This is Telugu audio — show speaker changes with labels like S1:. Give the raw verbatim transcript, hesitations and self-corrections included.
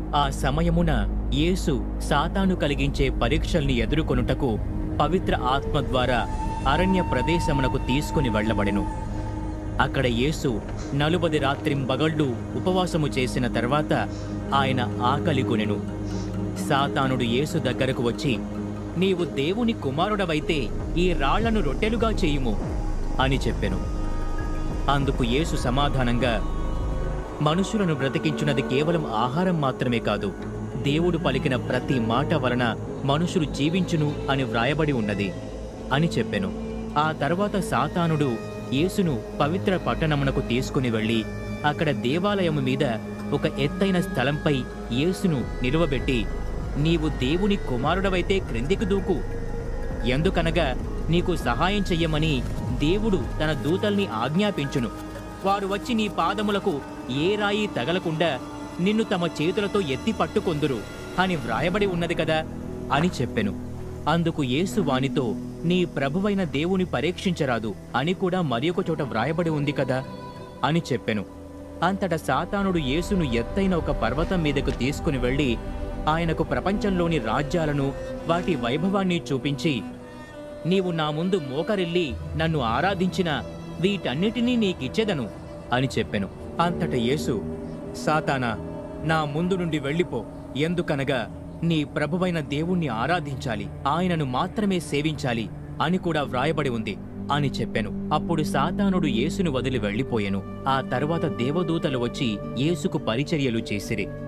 S1: ఆ సమయమున యేసు సాతాను కలిగించే పరీక్షల్ని ఎదుర్కొనుటకు పవిత్ర ఆత్మ ద్వారా అరణ్య ప్రదేశమునకు తీసుకుని వెళ్ళబడెను. అక్కడ యేసు నలుబది రాత్రింబగళ్ళు ఉపవాసము చేసిన తర్వాత ఆయన ఆకలిగొనెను. సాతానుడు యేసు దగ్గరకు వచ్చి, నీవు దేవుని కుమారుడవైతే ఈ రాళ్లను రొట్టెలుగా చేయుము అని చెప్పెను. అందుకు యేసు సమాధానంగా, మనుషులను బ్రతికించున్నది కేవలం ఆహారం మాత్రమే కాదు, దేవుడు పలికిన ప్రతి మాట వలన మనుషులు జీవించును అని వ్రాయబడి ఉన్నది అని చెప్పెను. ఆ తర్వాత సాతానుడు యేసును పవిత్ర పట్టణమునకు తీసుకుని వెళ్ళి అక్కడ దేవాలయము మీద ఒక ఎత్తైన స్థలంపై యేసును నిలువబెట్టి, నీవు దేవుని కుమారుడవైతే క్రిందికి దూకు, ఎందుకనగా నీకు సహాయం చెయ్యమని దేవుడు తన దూతల్ని ఆజ్ఞాపించును. వారు వచ్చి నీ పాదములకు ఏ రాయి తగలకుండా నిన్ను తమ చేతులతో ఎత్తి పట్టుకొందురు అని వ్రాయబడి ఉన్నది కదా అని చెప్పెను. అందుకు యేసు వానితో, నీ ప్రభువైన దేవుని పరీక్షించరాదు అని కూడా మరి ఒక చోట వ్రాయబడి ఉంది కదా అని చెప్పెను. అంతట సాతానుడు యేసును ఎత్తైన ఒక పర్వతం మీదకు తీసుకుని వెళ్ళి ఆయనకు ప్రపంచంలోని రాజ్యాలను వాటి వైభవాన్ని చూపించి, నీవు నా ముందు మోకరిల్లి నన్ను ఆరాధించిన వీటన్నిటినీ నీకిచ్చెదను అని చెప్పెను. అంతట యేసు, సాతానా, నా ముందు నుండి వెళ్ళిపో, ఎందుకనగా నీ ప్రభువైన దేవుణ్ణి ఆరాధించాలి, ఆయనను మాత్రమే సేవించాలి అని కూడా వ్రాయబడి ఉంది అని చెప్పెను. అప్పుడు సాతానుడు యేసును వదిలి వెళ్ళిపోయెను. ఆ తరువాత దేవదూతలు వచ్చి యేసుకు పరిచర్యలు చేసిరి.